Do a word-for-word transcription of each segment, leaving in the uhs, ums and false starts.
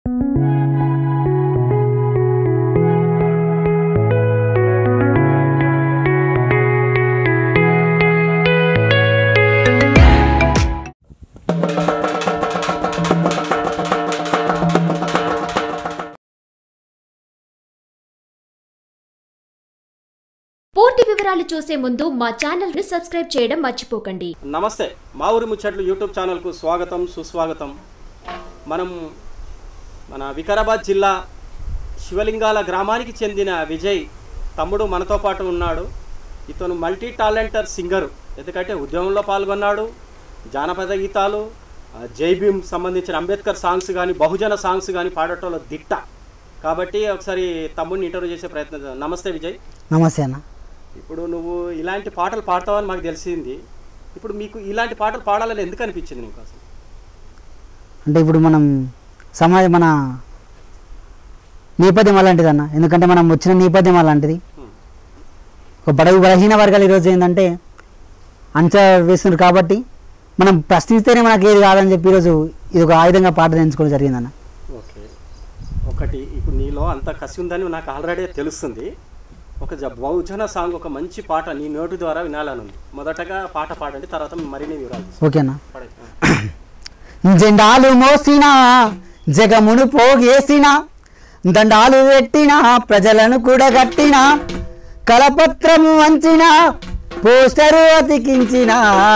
పూర్తి వివరాలు చూసే ముందు మా ఛానల్ ని సబ్స్క్రైబ్ చేయడం మర్చిపోకండి. నమస్తే, మా ఊరి ముచ్చట్లు యూట్యూబ్ ఛానల్ కు స్వాగతం సుస్వాగతం. మనం మన వికారాబాద్ జిల్లా శివలింగాల గ్రామానికి చెందిన విజయ్ తమ్ముడు మనతో పాటు ఉన్నాడు. ఇతను మల్టీ టాలెంటర్ సింగరు, ఎందుకంటే ఉద్యమంలో పాల్గొన్నాడు. జానపద గీతాలు, జై భీమ్ సంబంధించిన అంబేద్కర్ సాంగ్స్ కానీ బహుజన సాంగ్స్ కానీ పాడటంలో దిట్ట. కాబట్టి ఒకసారి తమ్ముడిని ఇంటర్వ్యూ చేసే ప్రయత్నం చేద్దాం. నమస్తే విజయ్. నమస్తే అన్న. ఇప్పుడు నువ్వు ఇలాంటి పాటలు పాడతావని మాకు తెలిసింది. ఇప్పుడు మీకు ఇలాంటి పాటలు పాడాలని ఎందుకు అనిపించింది నీకు అసలు? అంటే ఇప్పుడు మనం సమాజం మన నేపథ్యం అలాంటిది అన్న. ఎందుకంటే మనం వచ్చిన నేపథ్యం అలాంటిది. ఒక బడగు బలహీన వర్గాలు ఈరోజు ఏంటంటే అంచనా వేస్తున్నారు కాబట్టి మనం ప్రశ్నిస్తేనే మనకు ఏది కాదని చెప్పి ఈరోజు ఇది ఒక ఆయుధంగా పాట ఎంచుకోవడం జరిగిందన్న. ఓకే, ఒకటి ఇప్పుడు నీలో అంత కసి ఉందని నాకు ఆల్రెడీ తెలుస్తుంది. ఒక బహుజన సాంగ్, ఒక మంచి పాట నీ నోటి ద్వారా వినాలని ఉంది. మొదటగా పాట పాడండి, తర్వాత మరిన్ని వివరాలు. ఓకేనా. జెండాలు మోసిన జగమును పోగేసిన దండాలు పెట్టిన ప్రజలను కూడా గట్టిన కలపత్రము వంచిన పోస్టరు అతికించిన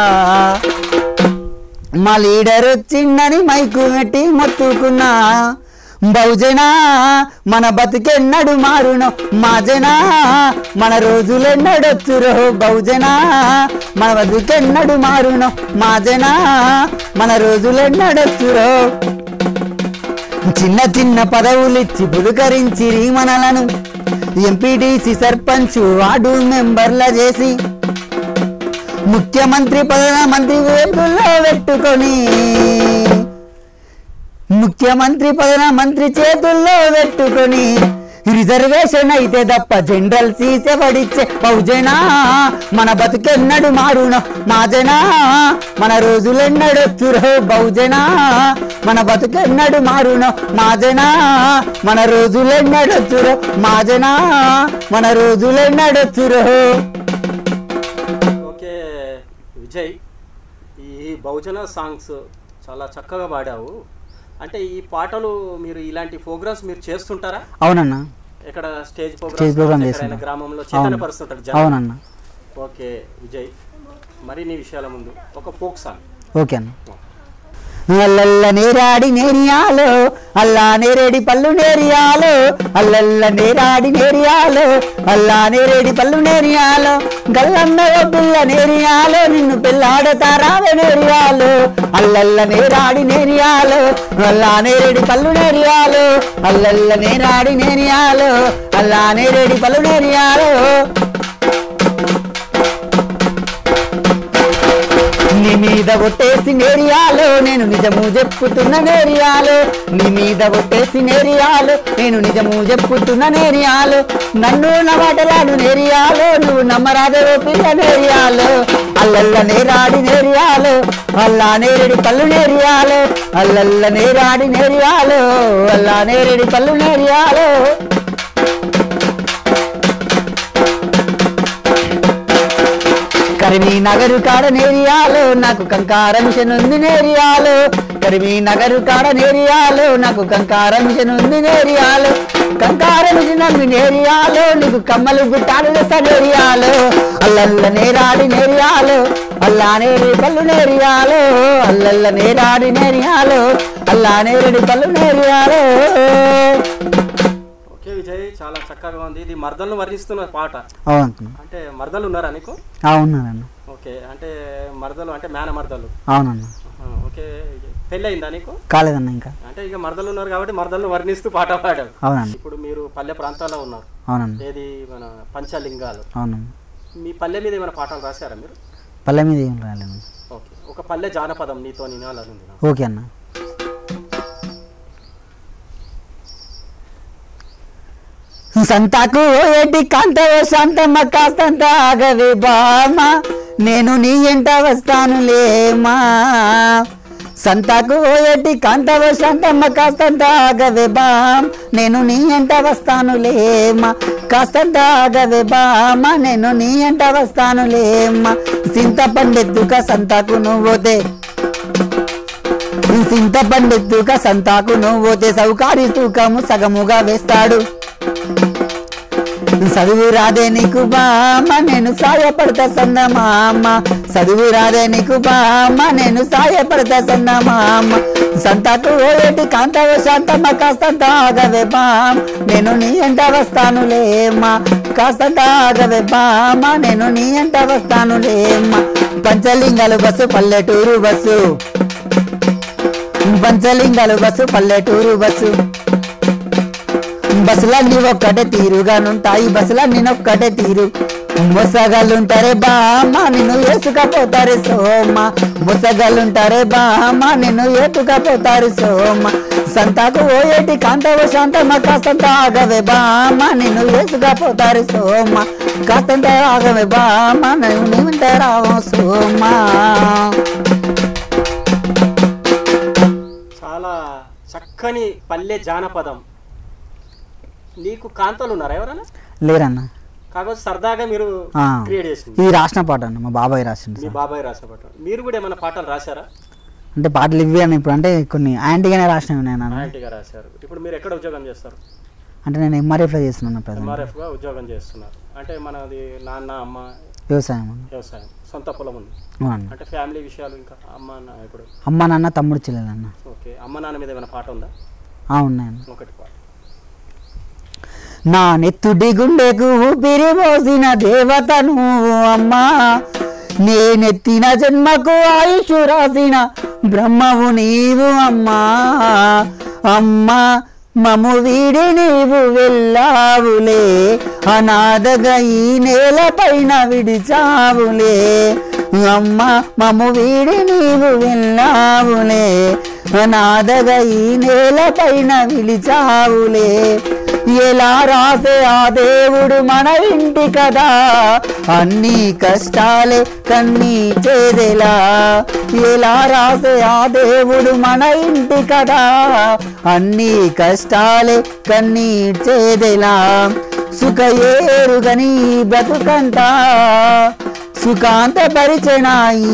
మా లీడర్ వచ్చిందని మైకు పెట్టి మొత్తుకున్నా బహుజనా మన బతుకెన్నడు మారునో మాజనా మన రోజులెన్నడొచ్చురో బహుజనా మన బతుకెన్నడు మారునో మాజనా మన రోజులెన్నడొచ్చురో చిన్న చిన్న పదవులిచ్చి పులుకరించిరి మనలను ఎంపీటీసీ సర్పంచ్ వార్డు మెంబర్ల చేసి ముఖ్యమంత్రి ప్రధానమంత్రి వేపుల్లో పెట్టుకొని ముఖ్యమంత్రి ప్రధానమంత్రి చేతుల్లో పెట్టుకొని రిజర్వేషన్ అయితే తప్ప జనరల్ సీసే పడిచ్చే బహుజనా మన బతుకెన్నడు మారునో మాజనా మన రోజులెన్నడొచ్చురో బహుజనా మన బతుకెన్నడు మారునో మాజనా మన రోజులెన్నడొచ్చురో మాజనా మన రోజులెన్నడొచ్చురో. ఓకే విజయ్, ఈ బహుజన సాంగ్స్ చాలా చక్కగా పాడావు. అంటే ఈ పాటలు మీరు ఇలాంటి ప్రోగ్రామ్స్ మీరు చేస్తుంటారా? అవునన్నా. ఇక్కడ స్టేజ్ స్టేజ్ ప్రోగ్రామ్ చేస్తున్నా గ్రామంలో చైతన్యపరుస్తుంటారు. అవునన్నా. ఓకే విజయ్, మరిన్ని విషయాల ముందు ఒక ఫోక్ సాంగ్. ఓకే అన్న. అల్లల్ల నేరాడి నేరియాలో అల్లా నేరేడి పళ్ళు నేరియాలో అల్లల్ల నేరాడి నేరియాలో అల్లా నేరేడి పళ్ళు నేరియాలో గల్లన్న పిల్ల నేరియాలో నిన్ను పిల్లాడతారావే నేరియాలో అల్లల్ల నేరాడి నేరియాలో అల్లా నేరేడి పళ్ళు నేరియాలో అల్లల్ల నేరాడి నేరియాలో అల్లా నేరేడి పళ్ళు నేరియాలో నీ మీద ఒట్టేసి నేరియాలో నేను నిజము చెప్పుతున్న నేరియాలో నీ మీద ఒట్టేసి నేరియాలో నేను నిజము చెప్పుతున్న నేరియాలో నన్ను నమాటలాడు నేరియాలో నువ్వు నమ్మరాదవో పిల్ల నేరియాలో అల్లల్ల నేరాడి నేరియాలో అల్లా నేరేడి పళ్ళు నేరియాలో అల్లల్ల నేరాడి నేరియాలో అల్లా నేరేడి పళ్ళు నేరియాలో. కరిమీ నగరు కాడ నేరియాలో నాకు కంకార మిషన్ ఉంది నేరియాలో కరిమీ నగరు కాడ నేరియాలో నాకు కంకార మిషన్ ఉంది నేరియాలో కంకార మిషన్ ఉంది నేరియాలో నీకు కమ్మలు గుట్టాలు నేరియాలో అల్లల్ల నేరాడి నేరియాలో అల్లా నేరేడి పళ్ళు నేరియాలో అల్లల్ల నేరాడి నేరియాలో అల్లా నేరేడి పళ్ళు నేరియాలో. ఓకే విజయ్, చాలా చక్కగా ఉంది. ఇది మర్దలను వర్ణిస్తున్న పాట. అవును. అంటే మర్దలు ఉన్నారా నీకు? అవునన్న. ఓకే, అంటే మర్దలు అంటే మేన మర్దలు. అవునన్న. ఓకే, పెళ్ళి అయిందా నీకు? కాలేదన్న ఇంకా. అంటే ఇక మర్దలు ఉన్నారు కాబట్టి మర్దలను వర్ణిస్తూ పాట పాడారు. అవునండి. ఇప్పుడు మీరు పల్లె ప్రాంతాల్లో ఉన్నారు. అవునండి. ఏది మన పంచలింగాలు. అవునండి. మీ పల్లె మీద ఏమైనా పాటలు రాశారా మీరు? పల్లె మీద ఏం రాలేదు. ఓకే, ఒక పల్లె జానపదం నీతో నినాలని ఉంది. ఓకే అన్న. సంతాకు ఏంటి కాంతవో శాంతమ్మ కాస్తంత ఆగవే బామా నేను నీ ఎంట వస్తాను లేమా సంతకు ఓయటి కాంతవ శాంతమ్మ కాస్తంత ఆగవే బామ్ నేను నీ ఎంట వస్తానులేమ్మా కాస్తంత ఆగవే బామ్మ నేను నీ ఎంట వస్తానులేమ్మా చింతపండెత్తుక సంతకు నువ్వోతే చింతపండెత్తుక సంతాకు నువ్వోతే సౌకారి తూకము సగముగా వేస్తాడు చదువు రాదే నీకు బామ్మ నేను సాయపడతా సన్నమామ చదువు రాదే నీకు బామ్మ నేను సాయపడతా సన్నమామ సంతకు ఓయేటి కాంతవ శాంతమ్మ కాస్తంత ఆగవే బామ్ నేను నీ ఎంట వస్తానులేమ్మా కాస్తంత ఆగవే బామ్మ నేను నీ ఎంట వస్తానులేమ్మా పంచలింగాలు బస్సు పల్లెటూరు బస్సు పంచలింగాలు బస్సు పల్లెటూరు బస్సు బస్సులన్నీ ఒక్కటే తీరుగానుంటాయి బస్సులన్నీ ఒక్కటే తీరు మొసగాళ్ళుంటారే బామ్మ నిన్ను ఏసుకపోతారు సోమ మొసగాళ్ళుంటారే బామ్మ నిన్ను ఏసుకపోతారు సోమ సంతాకు ఓయేటి కాంతవ శాంతమ్మ కాస్తంత ఆగవే బామ్మ నిన్ను ఏసుకపోతారు సోమ కాస్తంత ఆగవే బామ్మ నన్ను నింటారావో సోమ. చాలా చక్కని పల్లె జానపదం. నీకు కాంతలు ఉన్నారా ఎవరైనా? లేరన్న, కాకపోతే సరదాగా మీరు క్రియేట్ చేసింది. ఇది రాసిన పాట అన్న, మా బాబాయ్ రాసింది. మీ బాబాయ్ రాసిన పాట. మీరు కూడా ఏమైనా పాటలు రాశారా? అంటే పాటలు ఇవి అని ఇప్పుడు అంటే కొన్ని యాంటీగానే రాసినవి నేను. యాంటీగా రాశారు. ఇప్పుడు మీరు ఎక్కడ ఉద్యోగం చేస్తారు? అంటే నేను ఎంఆర్ఎఫ్లో చేస్తున్నాను. ఎంఆర్ఎఫ్గా ఉద్యోగం చేస్తున్నారు. అంటే మనది నాన్న అమ్మ వ్యవసాయం. వ్యవసాయం సొంత పొలం ఉంది. అంటే ఫ్యామిలీ విషయాలు ఇంకా అమ్మ నాన్న ఇప్పుడు అమ్మ నాన్న తమ్ముడు చెల్లెలన్న. ఓకే, అమ్మ నాన్న మీద ఏమైనా పాట ఉందా? ఉన్నాయన్న. ఒకటి పాట. నా నెత్తుడి గుండెకు ఊపిరి మోసిన దేవత నువ్వు అమ్మా నేనెత్తిన జన్మకు ఆయుష్ రాసిన బ్రహ్మవు నీవు అమ్మా అమ్మా మము వీడి నీవు వెళ్ళావులే అనాథగా ఈ నేల పైన విడిచావులే అమ్మా మము వీడి నీవు వెళ్ళావులే అనాథగా ఈ నేల పైన విడిచావులే ఎలా రాసే ఆ దేవుడు మన ఇంటి కదా అన్ని కష్టాలే కన్నీ చేదెలా ఎలా రాసే ఆ దేవుడు మన ఇంటి కదా అన్ని కష్టాలే కన్నీ చేదెలా సుఖ ఏరుగని బ్రతుకంట సుఖాంత పరిచనాయి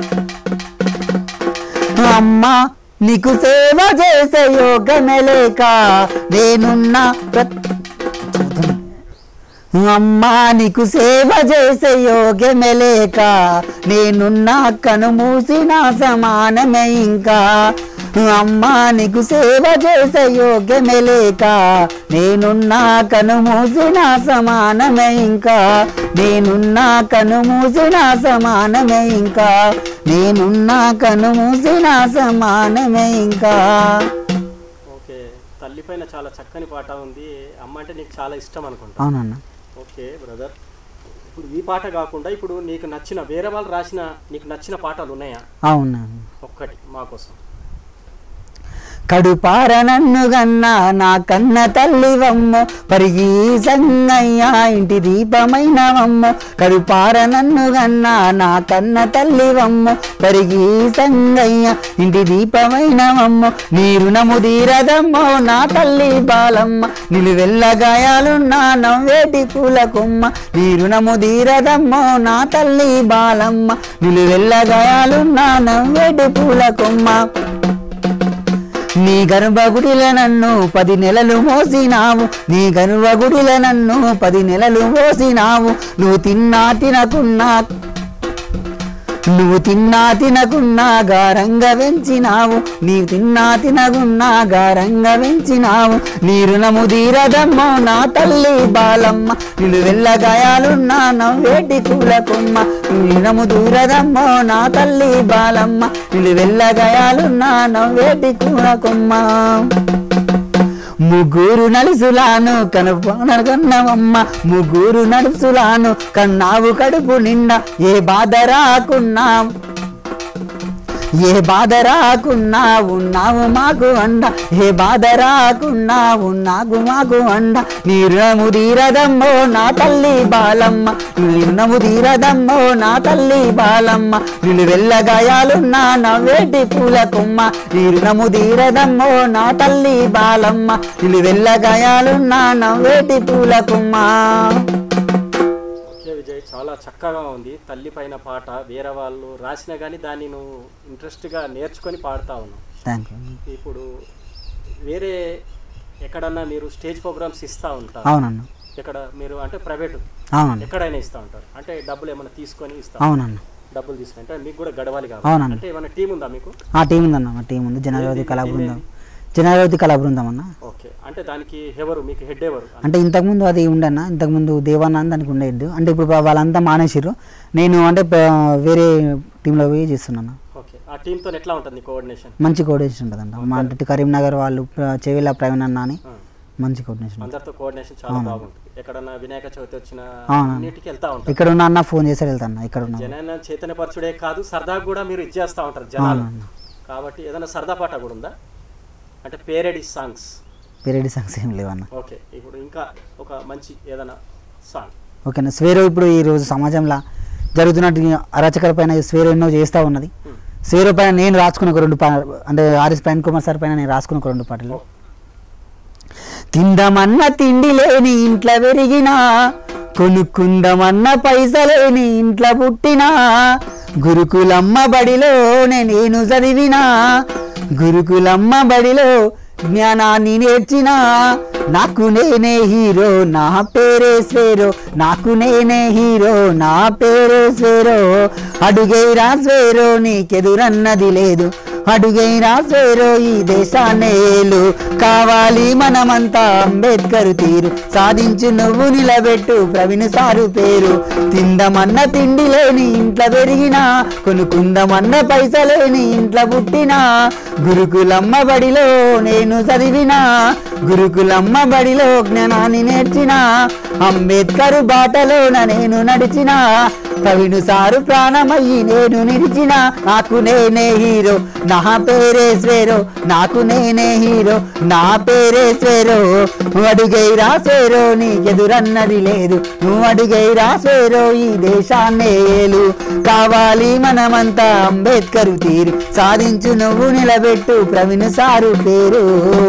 అమ్మా నీకు సేవ చేసే యోగమే లేక నేనున్నా అమ్మా నీకు సేవ చేసే యోగమే లేక నేనున్నా కను మూసిన సమానమే ఇంకా అమ్మా నీకు సేవ చేసే యోగ్యమే లేక నేనున్నా కను మూసిన సమానమే ఇంకా నేనున్నా కను మూసిన సమానమే ఇంకా నేనున్నా కను మూసిన సమానమే ఇంకా. ఓకే, తల్లి పైన చాలా చక్కని పాట ఉంది. అమ్మ అంటే నీకు చాలా ఇష్టం అనుకుంటా. అవునన్నా. ఓకే బ్రదర్, ఇప్పుడు ఈ పాట కాకుండా ఇప్పుడు నీకు నచ్చిన వేరే వాళ్ళు రాసిన నీకు నచ్చిన పాటలు ఉన్నాయా? అవునా, ఒక్కటి మా కోసం. కడుపార నన్ను గన్నా నా కన్న తల్లివమ్మ పరిగి సంగయ్య ఇంటి దీపమైనవమ్మ కడుపార నన్ను గన్నా నా కన్న తల్లివమ్మ పరిగి సంగయ్య ఇంటి దీపమైనవమ్మ నీ రుణము తీరదమ్మో నా తల్లి బాలమ్మ నిలువెల్ల గాయాలున్నా నవ్వేటి పూల కొమ్మ నీ రుణము తీరదమ్మో నా తల్లి బాలమ్మ నిలువెల్ల గాయాలున్నా నవ్వేటి పూల కొమ్మ నీ గర్భగుడిల నన్ను పది నెలలు మోసినావు నీ గర్భగుడిల నన్ను పది నెలలు మోసినావు నువ్వు తిన్నా తినకున్నా నువ్వు తిన్నా తినకున్నా గారంగా పెంచినావు నీవు తిన్నా తినకున్నా గారంగా పెంచినావు నీ రుణము తీరదమ్మో నా తల్లి బాలమ్మ నిన్ను వెళ్ళ గాయాలున్నా నవ్వేటి పూల కొమ్మ నీ రుణము తీరదమ్మో నా తల్లి బాలమ్మ నిన్ను వెళ్ళ గాయాలున్నా నవ్వేటి పూల కొమ్మ ముగ్గురు నలుసులాను కనుపనగన్నవమ్మ ముగ్గురు నలుసులాను కన్నావు కడుపు నిండా ఏ బాధ రాకున్నా ఏ బాధ రాకున్నా ఉన్నావు మాకు అండ ఏ బాధ రాకున్నా ఉన్నావు మాకు అండ నీ రుణము తీరదమ్మో నా తల్లి బాలమ్మ నీ రుణము తీరదమ్మో నా తల్లి బాలమ్మ నిన్ను వెళ్ళగాయాలున్నా నవ్వేటి పూల కొమ్మ నీ రుణము తీరదమ్మో నా తల్లి బాలమ్మ నిన్ను వెళ్ళగాయాలున్నా నవ్వేటి పూల కొమ్మ. ఓకే విజయ్, చాలా చక్కగా ఉంది. తల్లి పైన పాట వేరే వాళ్ళు రాసినా కానీ దాన్ని నువ్వు ఇంట్రెస్ట్గా నేర్చుకొని పాడుతా ఉన్నావు. Thank you. ఇప్పుడు వేరే ఎక్కడన్నా మీరు స్టేజ్ ప్రోగ్రామ్స్ ఇస్తూ ఉంటారు? అవునన్నా. ఎక్కడ మీరు అంటే ప్రైవేట్? అవునన్నా. ఎక్కడైనా ఇస్తూ ఉంటారు అంటే డబ్బులు ఏమైనా తీసుకొని ఇస్తా? అవునన్నా. డబ్బులు తీసుకుని అంటే మీకు కూడా గడవాలి కాబట్టి. అవునన్నా. అంటే ఏమైనా టీం ఉందా మీకు? ఆ టీం ఉందన్న, మా టీం ఉంది. జనరవతి కళా బృందం, జనరవతి కళా బృందం అన్న. ఓకే, అంటే దానికి ఎవరు మీకు హెడ్ ఎవరు? అంటే ఇంతకుముందు అది ఉండన్న, ఇంతకుముందు దేవానంద్ దానికి ఉండే హెడ్. అంటే ఇప్పుడు వాళ్ళంతా మానేసిర్రు, నేను అంటే వేరే టీంలో పోయి చేస్తున్నాను. ఓకే, ఆ టీంతో ఎట్లా ఉంటుంది కోఆర్డినేషన్? మంచి కోఆర్డినేషన్ ఉంటుందంట. మా అంటే కరీంనగర్ వాళ్ళు చెవిల ప్రవీణ్ అన్న అని మంచి కోఆర్డినేషన్. అందరితో కోఆర్డినేషన్ చాలా బాగుంటుంది. ఎక్కడన్నా వినాయక చవితి వచ్చిన అన్నిటికి వెళ్తా ఉంటారు. ఇక్కడ ఉన్న అన్న ఫోన్ చేసి వెళ్తాను. ఇక్కడ ఉన్న జనాన్ని చైతన్యపరచుడే కాదు, సరదా కూడా మీరు ఇచ్చేస్తూ ఉంటారు జనాలు. కాబట్టి ఏదైనా సరదా పాట కూడా ఉందా అంటే పేరడీ సాంగ్స్? పేరడీ సాంగ్స్ ఏం లేవన్న. ఓకే, ఇప్పుడు ఇంకా ఒక మంచి ఏదైనా సాంగ్. ఓకేనా. స్వేరో ఇప్పుడు ఈరోజు సమాజంలో జరుగుతున్నట్టు అరాచకాల పైన స్వేరో ఎన్నో చేస్తూ ఉన్నది. స్వేరో పైన నేను రాసుకున్న ఒక రెండు పా అంటే ఆర్ఎస్ ప్రవీణ్ కుమార్ సార్ పైన నేను రాసుకున్న ఒక రెండు పాటలు. తిందామన్న తిండి లేని ఇంట్లో పెరిగినా, కొనుక్కుందామన్న పైసలేని ఇంట్లో పుట్టినా, గురుకులమ్మ బడిలోనే నేను చదివినా, గురుకులమ్మ బడిలో జ్ఞానాన్ని నేర్చినా, నాకు నేనే హీరో నా పేరే స్వేరో, నాకు నేనే హీరో నా పేరే స్వేరో, అడుగైరా స్వేరో నీకెదురన్నది లేదు, అడుగైనా స్వేరో ఈ దేశాన్నేలు, కావాలి మనమంతా అంబేద్కర్ తీరు, సాధించు నువ్వు నిలబెట్టు ప్రవీణ్ సారు పేరు, తిందమన్న తిండి లేని ఇంట్లో పెరిగినా, కొనుక్కుందమన్న పైసలేని ఇంట్లో పుట్టినా, గురుకులమ్మ బడిలో నేను చదివినా, గురుకులమ్మ బడిలో జ్ఞానాన్ని నేర్చిన, అంబేద్కర్ బాటలోన నేను నడిచిన, ప్రవీణ్ సారు ప్రాణమయ్యి నేను నిలిచిన, నాకు నేనే హీరో నా పేరే స్వేరో, నాకు నేనే హీరో నా పేరే స్వేరో, నువ్వు అడుగైరా స్వేరో నీకెదురన్నది లేదు, నువ్వు అడుగైరా స్వేరో ఈ దేశాన్నేలు, కావాలి మనమంతా అంబేద్కర్ తీరు, సాధించు నువ్వు నిలబెట్టు ప్రవీణ్ సారు పేరు.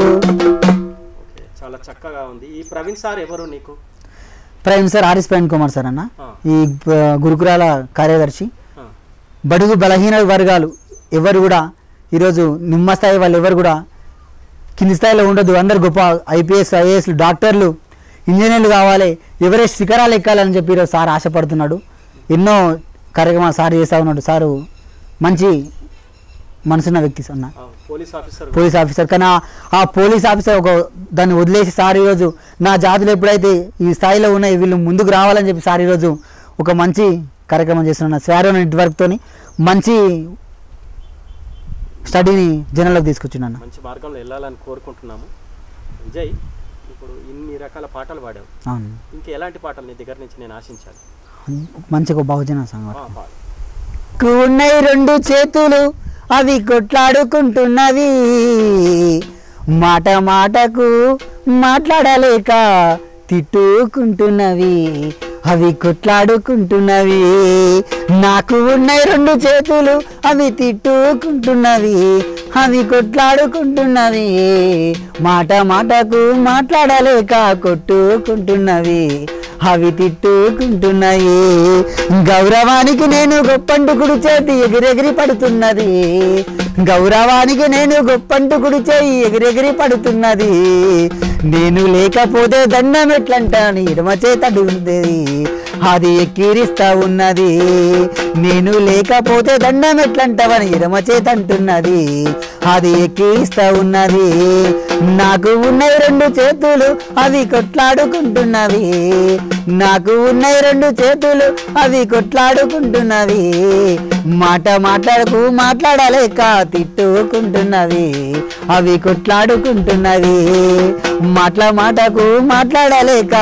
చాలా చక్కగా ఉంది. ఈ ప్రవీణ్ సార్ ఎవరు నీకు? Praveen sir RS Praveen Kumar sir అన్న, ఈ గురుకులాల కార్యదర్శి. బడుగు బలహీన వర్గాలు ఎవరు కూడా ఈరోజు నిమ్మ స్థాయి వాళ్ళు ఎవరు కూడా కింది స్థాయిలో ఉండదు, అందరు గొప్ప ఐపీఎస్ ఐఏఎస్లు డాక్టర్లు ఇంజనీర్లు కావాలి, ఎవరెస్ట్ శిఖరాలు ఎక్కాలని చెప్పి ఈరోజు సార్ ఆశపడుతున్నాడు. ఎన్నో కార్యక్రమాలు సార్ చేస్తూ ఉన్నాడు. సారు మంచి మనసున్న వ్యక్తి అన్న, పోలీస్ ఆఫీసర్ పోలీస్ ఆఫీసర్ కానీ ఆ పోలీస్ ఆఫీసర్ ఒక దాన్ని వదిలేసి సార్ ఈరోజు నా జాతులు ఎప్పుడైతే ఈ స్థాయిలో ఉన్నాయి వీళ్ళు ముందుకు రావాలని చెప్పి సార్ ఈరోజు ఒక మంచి కార్యక్రమం చేస్తున్న స్వారో నెట్వర్క్తో మంచి స్టడీని జనంలోకి తీసుకొచ్చున్నాను. మంచి మార్గంలో వెళ్ళాలని కోరుకుంటున్నాము. విజయ్, ఇప్పుడు ఇన్ని రకాల పాటలు పాడావు, అవును, ఇంకా ఎలాంటి పాటలు నీ దగ్గర నుంచి నేను ఆశించాలి? మంచిగా బహుజన సంఘం. పాడు. ఉన్నాయి రెండు చేతులు అవి కొట్లాడుకుంటున్నవి, మాట మాటకు మాట్లాడలేక తిట్టుకుంటున్నవి, అవి కొట్లాడుకుంటున్నవి, నాకు ఉన్నాయి రెండు చేతులు అవి తిట్టుకుంటున్నవి, అవి కొట్లాడుకుంటున్నవి, మాట మాటకు మాట్లాడలేక కొట్టుకుంటున్నవి, అవి తిట్టుకుంటున్నాయి, గౌరవానికి నేను గొప్పంటుకుడు చేతి ఎగిరెగిరి పడుతున్నది, గౌరవానికి నేను గొప్పంటుకుడు చేయి ఎగిరెగిరి పడుతున్నది, నేను లేకపోతే దండం ఎట్లంటాను ఎడమ చేత ఉంది అది ఎక్కిరిస్తా ఉన్నది, నేను లేకపోతే దండం ఎట్లంటావని ఎడమ చేత అంటున్నది అది ఎక్కిరిస్తా ఉన్నది, నాకు ఉన్నాయి రెండు చేతులు అవి కొట్లాడుకుంటున్నవి, నాకు ఉన్నాయి రెండు చేతులు అవి కొట్లాడుకుంటున్నవి, మాట మాట్లాడకు మాట్లాడలేక తిట్టుకుంటున్నవి, అవి కొట్లాడుకుంటున్నవి, మాటల మాటకు మాట్లాడలేక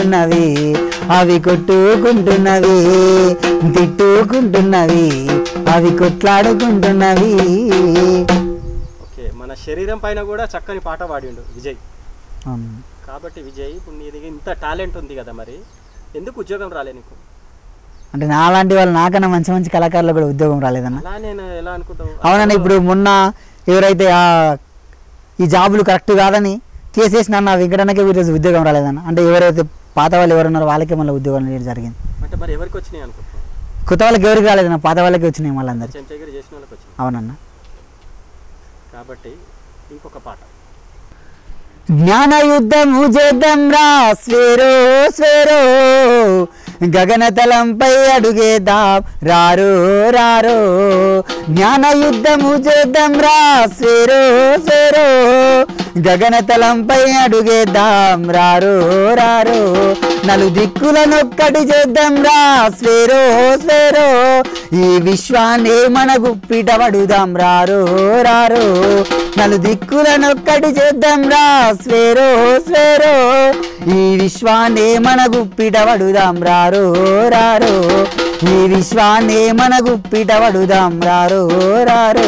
తిట్టుకుంటున్నవి, అవి కొట్టుకుంటున్నవి, తిట్టుకుంటున్నవి, అవి కొట్లాడుకుంటున్నవి. ఓకే, మన శరీరం పైన కూడా చక్కని పాట పాడిండు విజయ్. అవును. కాబట్టి విజయ్, ఇప్పుడు నీ దగ్గర ఇంత టాలెంట్ ఉంది కదా, మరి ఎందుకు ఉద్యోగం రాలే నీకు? అంటే నాలాంటి వాళ్ళు నాకన్నా మంచి మంచి కళాకారులు కూడా ఉద్యోగం రాలేదన్న. అలా నేను ఎలా అనుకుంటావు? అవునన్న, ఇప్పుడు మొన్న ఎవరైతే ఆ ఈ జాబులు కరెక్ట్ కాదని కేసు వేసిన అన్న వెంకటన్నకే ఈరోజు ఉద్యోగం రాలేదన్న. అంటే ఎవరైతే పాత వాళ్ళు ఎవరున్నారో వాళ్ళకే మళ్ళీ ఉద్యోగం అనేది జరిగింది. అంటే మరి ఎవరికి వచ్చినాయి అనుకుంటున్నావు? కొత్త వాళ్ళకి ఎవరికి రాలేదన్న, పాత వాళ్ళకి వచ్చినాయి మళ్ళీ అందరికి. చెంచగిరి చేసిన వాళ్ళకి వచ్చినాయి. అవునన్న. కాబట్టి ఇంకొక పాట. జ్ఞాన యుద్ధము చేద్దాం రా స్వేరో స్వేరో, గగనతలంపై అడుగేద్దాం రారో రారో. జ్ఞాన యుద్ధము చేద్దాం రా స్వేరో స్వేరో, గగనతలంపై అడుగేద్దాం రారో రారో. నలు దిక్కులనొక్కటి చేద్దాం రా స్వేరో స్వేరో, ఈ విశ్వాన్ని మన గుప్పిట పడుదాం రారో రారో. నలు దిక్కులనొక్కటి చేద్దాం రా స్వేరో స్వేరో, ఈ విశ్వాన్ని మన గుప్పిట పడుదాం రారో రారో. ఈ విశ్వాన్ని మన గుప్పిట పడుదాం రారో రారో.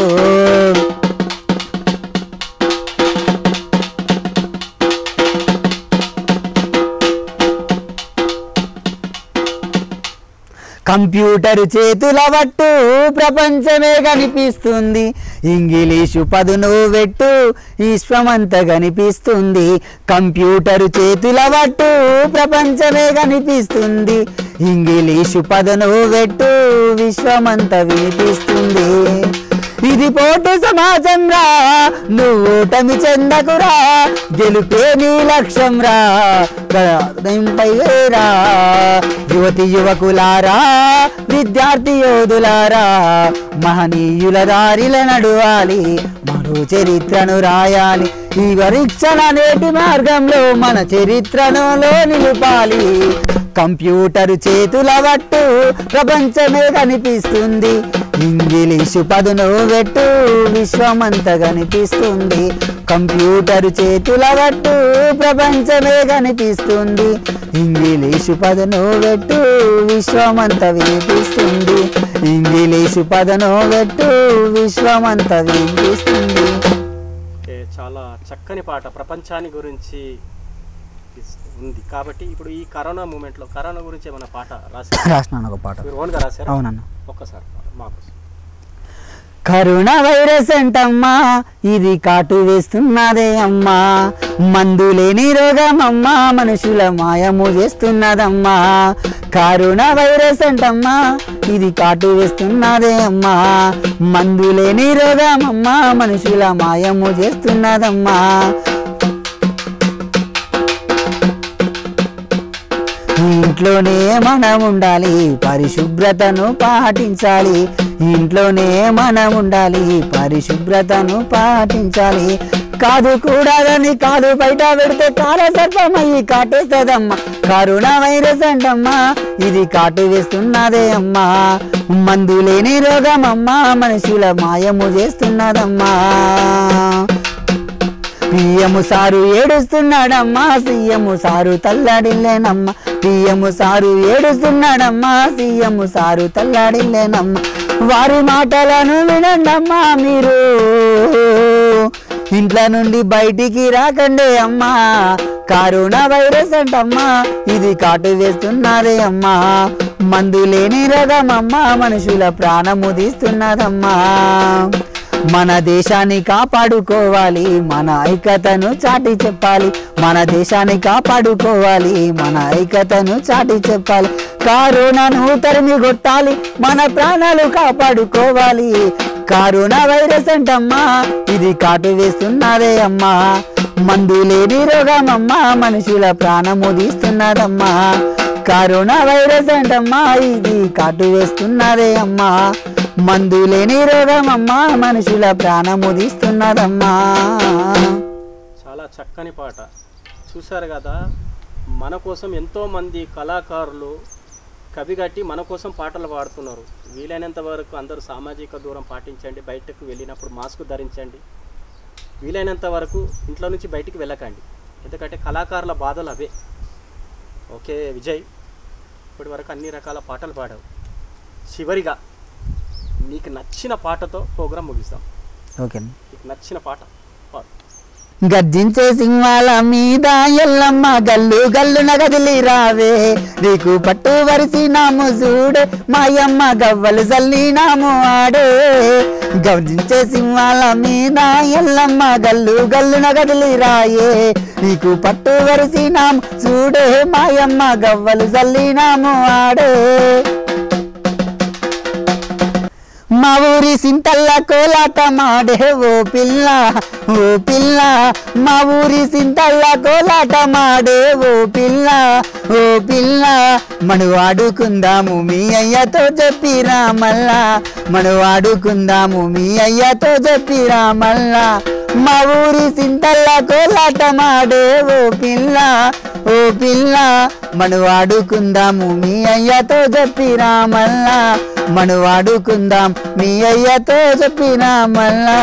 కంప్యూటర్ చేతుల పట్టు ప్రపంచమే కనిపిస్తుంది, ఇంగ్లీషు పదును పెట్టు విశ్వమంతా కనిపిస్తుంది. కంప్యూటర్ చేతుల పట్టు ప్రపంచమే కనిపిస్తుంది, ఇంగ్లీషు పదును పెట్టు విశ్వమంతా వినిపిస్తుంది. ఇది పోటు సమాజం రా, నువ్వు ఓటమి చెందకురా, గెలుపే నీ లక్ష్యం రా రా. యువతి యువకులారా, విద్యార్థి యోధులారా, మహనీయుల దారిల నడువాలి, మరో చరిత్రను రాయాలి. ఈ పరీక్షల నేటి మార్గంలో మన చరిత్రలో నిలుపాలి. కంప్యూటర్ చేతుల పట్టు ప్రపంచమే కనిపిస్తుంది, ఇంగ్లీషు పదును పెట్టు విశ్వమంతా కనిపిస్తుంది. కంప్యూటర్ చేతుల పట్టు ప్రపంచమే కనిపిస్తుంది, ఇంగ్లీషు పదును పెట్టు విశ్వమంతా వినిపిస్తుంది. ఇంగ్లీషు పదును పెట్టు విశ్వమంతా వినిపిస్తుంది. చాలా చక్కని పాట, ప్రపంచాన్ని గురించి ఉంది. కాబట్టి ఇప్పుడు ఈ కరోనా మూమెంట్లో కరోనా గురించి ఏమైనా పాట రాసి రాసినాను ఒక పాట. మీరు ఓన్గా రాశారు? అవునన్న. ఒక్కసారి మాకు. కరోనా వైరస్ అంటమ్మా, ఇది కాటు వేస్తున్నదే అమ్మా, మందు లేని రోగం అమ్మా, మనుషుల మాయము చేస్తున్నదమ్మా. కరోనా వైరస్ అంటమ్మా, ఇది కాటు వేస్తున్నదే అమ్మా, మందు లేని రోగం అమ్మా, మనుషుల మాయము చేస్తున్నదమ్మా. ఇంట్లోనే మనం ఉండాలి, పరిశుభ్రతను పాటించాలి. ఇంట్లోనే మనం ఉండాలి, పరిశుభ్రతను పాటించాలి. కాదు కూడదని కాదు బయట పెడితే కాల సర్పమయ్యి కాటేస్తుందమ్మా. కరోనా వైరస్ అంటమ్మా, ఇది కాటు వేస్తున్నదే అమ్మా, మందు లేని రోగం అమ్మా, మనుషుల మాయము చేస్తున్నదమ్మా. పియ్యము సారు ఏడుస్తున్నాడమ్మా, సీఎము సారు తల్లాడిల్లేనమ్మా. పియ్యము సారు ఏడుస్తున్నాడమ్మా, సీఎము సారు తల్లాడిల్లేనమ్మా. వారి మాటలను వినండమ్మా మీరు, ఇంట్లో నుండి బయటికి రాకండి అమ్మా. కరోనా వైరస్ అంటమ్మా, ఇది కాటు వేస్తున్నదే అమ్మా, మందు లేని రోగమమ్మా, మనుషుల ప్రాణము తీస్తున్నదమ్మా. మన దేశాన్ని కాపాడుకోవాలి, మన ఐక్యతను చాటి చెప్పాలి. మన దేశాన్ని కాపాడుకోవాలి, మన ఐక్యతను చాటి చెప్పాలి. కరోనాను తరిమి కొట్టాలి, మన ప్రాణాలు కాపాడుకోవాలి. కరోనా వైరస్ అంటమ్మా, ఇది కాటు వేస్తున్నదే అమ్మా, మందు లేని రోగమమ్మా, మనుషుల ప్రాణము తీస్తున్నదమ్మా. కరోనా వైరస్ అంటమ్మా, ఇది కాటు వేస్తున్నదే అమ్మా, మందు లేని రోగమమ్మా, మనుషుల ప్రాణము తీస్తున్నదమ్మా. చాలా చక్కని పాట. చూశారు కదా, మన కోసం ఎంతోమంది కళాకారులు కవిగట్టి మన కోసం పాటలు పాడుతున్నారు. వీలైనంత వరకు అందరూ సామాజిక దూరం పాటించండి, బయటకు వెళ్ళినప్పుడు మాస్క్ ధరించండి, వీలైనంత వరకు ఇంట్లో నుంచి బయటికి వెళ్ళకండి, ఎందుకంటే కళాకారుల బాధలు అవే. ఓకే విజయ్, ఇప్పటి వరకు అన్ని రకాల పాటలు పాడావు. చివరిగా నీకు నచ్చిన పాటతో ప్రోగ్రామ్ ముగిస్తాం. ఓకే. నీకు నచ్చిన పాట పాడు. గర్జించే సింహాల మీద ఎల్లమ్మ గల్లు గల్లున గదిలి రావే, నీకు పట్టు వరిసినాము చూడే మాయమ్మ గవ్వలు చల్లినాము ఆడే. గర్జించే సింహాల మీద ఎల్లమ్మ గల్లు గల్లున గదిలి రాయే, నీకు పట్టు వరిసినాము చూడే మాయమ్మ గవ్వలు చల్లినాము ఆడే. మా ఊరి సింతల్ల కోలాట మాడే ఓ పిల్ల ఓ పిల్ల, మా ఊరి సింతల్ల కోలాట మాడే ఓ పిల్ల ఓ పిల్ల, మను ఆడుకుందాము మీ అయ్యతో చెప్పిరా మల్లా, మను ఆడుకుందాము మీ అయ్యతో చెప్పిరా మల్లా. మా ఊరి సింతల్ల కోలాట మాడే ఓ పిల్ల ఓ పిల్ల, మను ఆడుకుందాము మీ అయ్యతో చెప్పిరా మల్లా, మను ఆడుకుందాం మీ అయ్యతో చెప్పిరా మల్లా.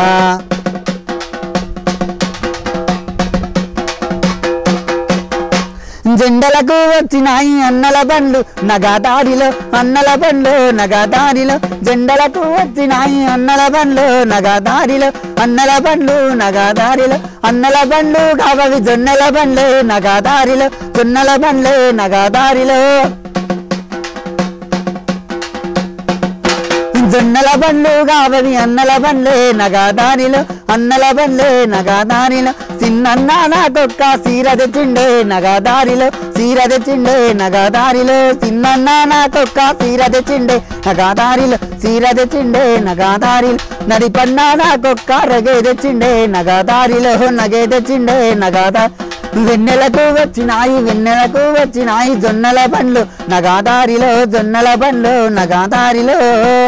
జెండలకు వచ్చినాయి అన్నల బండ్లు నగాదారిలో, అన్నల బండ్లు నగాదారిలో, జెండలకు వచ్చినాయి అన్నల బండ్లు నగాదారిలో, అన్నల బండ్లు నగాదారిలో, అన్నల బండ్లు కావవి జొన్నల బండ్లు నగాదారిలో, జొన్నల బండ్లు నగాదారిలో. జొన్నల బండ్లు కావవి అన్నల బండ్లే నగాదారిలో, అన్నల బండ్లే నగాదారిలో, చిన్నన్న నాకొక్క సీర తెచ్చిండే నగాదారిలో, సీర తెచ్చిండే నగాదారిలో, చిన్నన్న నాకొక్క సీర తెచ్చిండే నగాదారిలో, సీర తెచ్చిండే నగాదారిలో, నడిపన్న నాకొక్క రగే తెచ్చిండే నగాదారిలో, నగే తెచ్చిండే నగాదారి. వెన్నెలకు వచ్చినాయి వెన్నెలకు వచ్చినాయి జొన్నల బండ్లు నగాదారిలో, జొన్నల బండ్లు నగాదారిలో.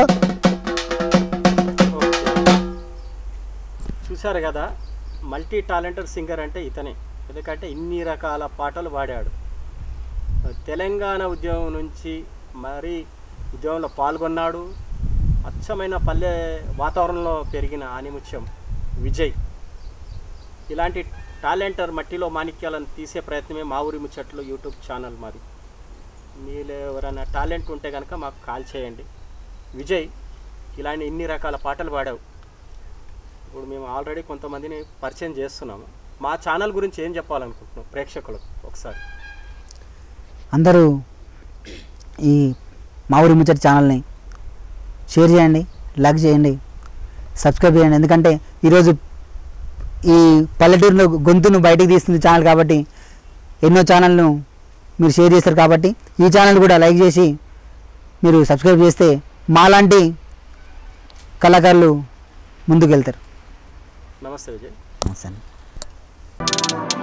చూశారు కదా, మల్టీ టాలెంటెడ్ సింగర్ అంటే ఇతనే. ఎందుకంటే ఇన్ని రకాల పాటలు పాడాడు. తెలంగాణ ఉద్యమం నుంచి మరి ఉద్యమంలో పాల్గొన్నాడు. అచ్చమైన పల్లె వాతావరణంలో పెరిగిన ఆనిముత్యం విజయ్. ఇలాంటి టాలెంటర్ మట్టిలో మాణిక్యాలను తీసే ప్రయత్నమే మా ఊరి ముచ్చట్లు యూట్యూబ్ ఛానల్ మాది. మీలో ఎవరైనా టాలెంట్ ఉంటే కనుక మాకు కాల్ చేయండి. విజయ్, ఇలాంటి ఇన్ని రకాల పాటలు పాడావు. ఇప్పుడు మేము ఆల్రెడీ కొంతమందిని పరిచయం చేస్తున్నాము. మా ఛానల్ గురించి ఏం చెప్పాలనుకుంటున్నాం ప్రేక్షకులకు ఒకసారి? అందరూ ఈ మా ఊరి ముచ్చట ఛానల్ని షేర్ చేయండి, లైక్ చేయండి, సబ్స్క్రైబ్ చేయండి. ఎందుకంటే ఈరోజు ఈ పల్లెటూరులో గొంతును బయటికి తీస్తుంది ఛానల్ కాబట్టి ఎన్నో ఛానల్ను మీరు షేర్ చేస్తారు. కాబట్టి ఈ ఛానల్ కూడా లైక్ చేసి మీరు సబ్స్క్రైబ్ చేస్తే మాలాంటి కళాకారులు ముందుకు వెళ్తారు. నమస్తే విజయ్. నమస్తే.